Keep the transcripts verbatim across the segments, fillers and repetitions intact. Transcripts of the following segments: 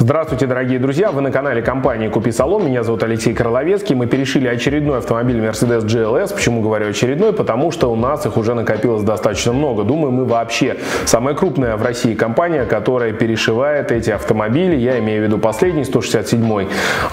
Здравствуйте, дорогие друзья! Вы на канале компании «Купи салон». Меня зовут Алексей Кроловецкий. Мы перешили очередной автомобиль Mercedes джи эл эс. Почему говорю очередной? Потому что у нас их уже накопилось достаточно много. Думаю, мы вообще самая крупная в России компания, которая перешивает эти автомобили. Я имею в виду последний, сто шестьдесят седьмой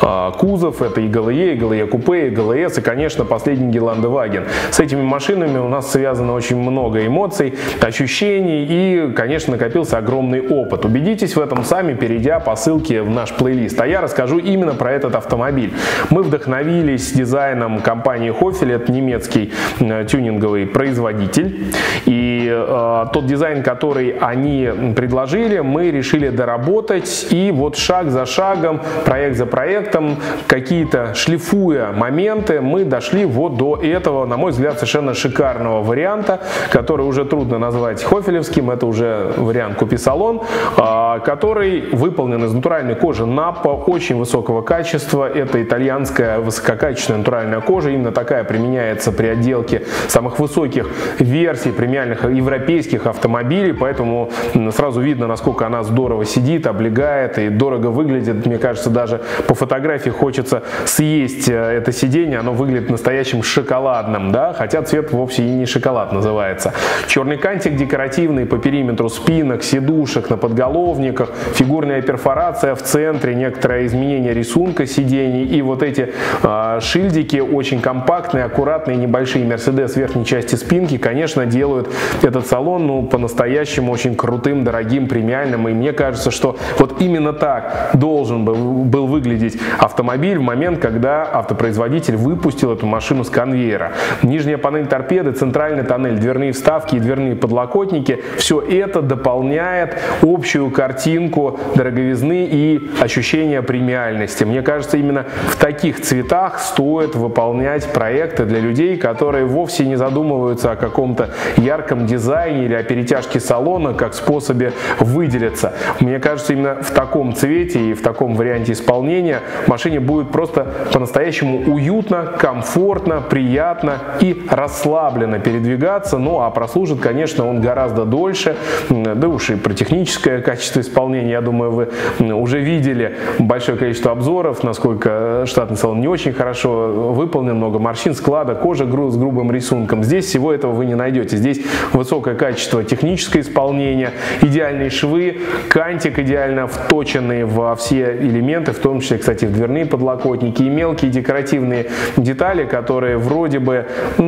кузов. Это и гэ эл и, и гэ эл и купе, и гэ эл эс, и, конечно, последний Геландеваген. С этими машинами у нас связано очень много эмоций, ощущений и, конечно, накопился огромный опыт. Убедитесь в этом сами, перейдя по ссылке в наш плейлист. А я расскажу именно про этот автомобиль. Мы вдохновились дизайном компании Хофель, это немецкий э, тюнинговый производитель. И э, тот дизайн, который они предложили, мы решили доработать. И вот шаг за шагом, проект за проектом, какие-то шлифуя моменты, мы дошли вот до этого, на мой взгляд, совершенно шикарного варианта, который уже трудно назвать хофелевским. Это уже вариант «Купи салон», э, который выполнен из натуральной кожи Наппа, очень высокого качества. Это итальянская высококачественная натуральная кожа. Именно такая применяется при отделке самых высоких версий премиальных европейских автомобилей. Поэтому сразу видно, насколько она здорово сидит, облегает и дорого выглядит. Мне кажется, даже по фотографии хочется съесть это сиденье. Оно выглядит настоящим шоколадным, да? Хотя цвет вовсе и не шоколад называется. Черный кантик декоративный по периметру спинок, сидушек, на подголовниках, фигурная перфорация в центре, некоторое изменение рисунка сидений и вот эти э, шильдики очень компактные, аккуратные, небольшие Mercedes верхней части спинки, конечно, делают этот салон ну, по-настоящему очень крутым, дорогим, премиальным. И мне кажется, что вот именно так должен был, был выглядеть автомобиль в момент, когда автопроизводитель выпустил эту машину с конвейера. Нижняя панель торпеды, центральный тоннель, дверные вставки и дверные подлокотники — все это дополняет общую картинку дороговизны и ощущение премиальности. Мне кажется, именно в таких цветах стоит выполнять проекты для людей, которые вовсе не задумываются о каком-то ярком дизайне или о перетяжке салона как способе выделиться. Мне кажется, именно в таком цвете и в таком варианте исполнения машине будет просто по-настоящему уютно, комфортно, приятно и расслабленно передвигаться. Ну а прослужит, конечно, он гораздо дольше. Да уж и про техническое качество исполнения, я думаю, вы уже видели большое количество обзоров, насколько штатный салон не очень хорошо выполнен, много морщин, склада, кожа с грубым рисунком. Здесь всего этого вы не найдете. Здесь высокое качество технического исполнения, идеальные швы, кантик идеально вточенный во все элементы, в том числе, кстати, в дверные подлокотники и мелкие декоративные детали, которые вроде бы,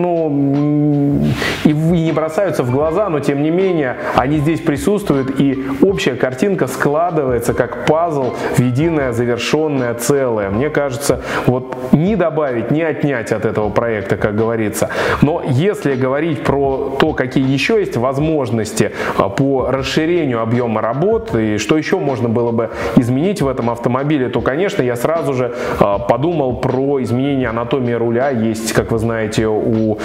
ну, и не бросаются в глаза, но тем не менее они здесь присутствуют, и общая картинка складывается как пазл в единое завершенное целое. Мне кажется, вот не добавить, не отнять от этого проекта, как говорится. Но если говорить про то, какие еще есть возможности по расширению объема работ и что еще можно было бы изменить в этом автомобиле, то, конечно, я сразу же подумал про изменение анатомии руля. Есть, как вы знаете, у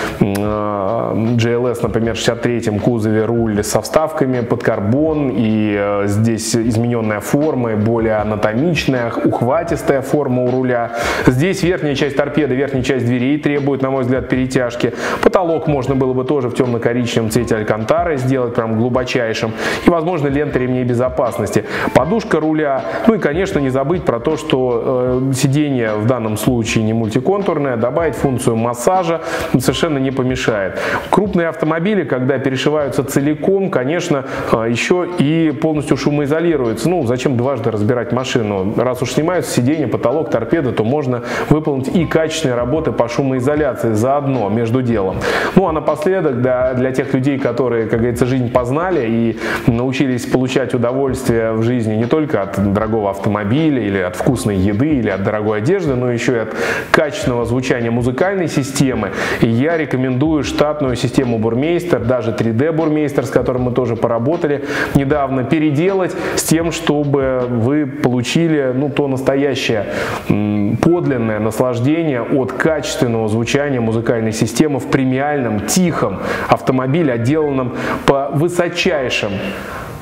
джи эл эс, например, в шестьдесят третьем кузове руль со вставками под карбон, и здесь измененная форма, более анатомичная, ухватистая форма у руля. Здесь верхняя часть торпеды, верхняя часть дверей требует, на мой взгляд, перетяжки. Потолок можно было бы тоже в темно-коричневом цвете алькантары сделать, прям глубочайшим. И, возможно, лента ремней безопасности. Подушка руля. Ну и, конечно, не забыть про то, что э, сиденье в данном случае не мультиконтурное. Добавить функцию массажа совершенно не помешает. Крупные автомобили, когда перешиваются целиком, конечно, э, еще и полностью шумоизолируются. Ну, зачем дважды разбирать машину? Раз уж снимаются сиденья, потолок, торпеда, то можно выполнить и качественные работы по шумоизоляции заодно, между делом. Ну а напоследок, да, для тех людей, которые, как говорится, жизнь познали и научились получать удовольствие в жизни не только от дорогого автомобиля или от вкусной еды или от дорогой одежды, но еще и от качественного звучания музыкальной системы, я рекомендую штатную систему Burmeister, даже три дэ Burmeister, с которым мы тоже поработали недавно, переделать с тем, чтобы вы получили ну, то настоящее подлинное наслаждение от качественного звучания музыкальной системы в премиальном, тихом автомобиле, отделанном по высочайшим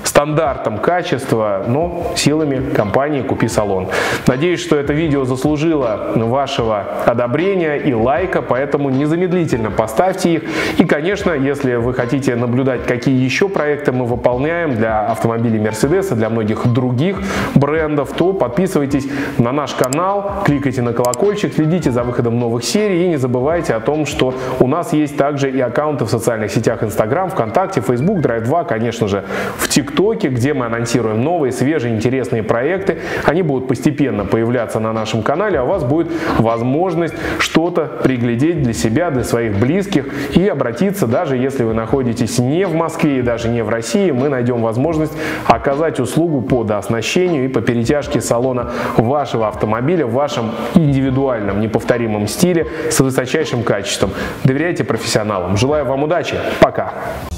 стандартам качества, но силами компании «Купи салон». Надеюсь, что это видео заслужило вашего одобрения и лайка, поэтому незамедлительно поставьте их. И, конечно, если вы хотите наблюдать, какие еще проекты мы выполняем для автомобилей Mercedes и для многих других брендов, то подписывайтесь на наш канал, кликайте на колокольчик, следите за выходом новых серий и не забывайте о том, что у нас есть также и аккаунты в социальных сетях Instagram, ВКонтакте, Facebook, драйв два, конечно же, в ТикТоке, где мы анонсируем новые, свежие, интересные проекты. Они будут постепенно появляться на нашем канале, а у вас будет возможность что-то приглядеть для себя, для своих близких и обратиться, даже если вы находитесь не в Москве и даже не в России, мы найдем возможность оказать услугу по дооснащению и по перетяжке салона вашего автомобиля в вашем индивидуальном, неповторимом стиле с высочайшим качеством. Доверяйте профессионалам. Желаю вам удачи. Пока.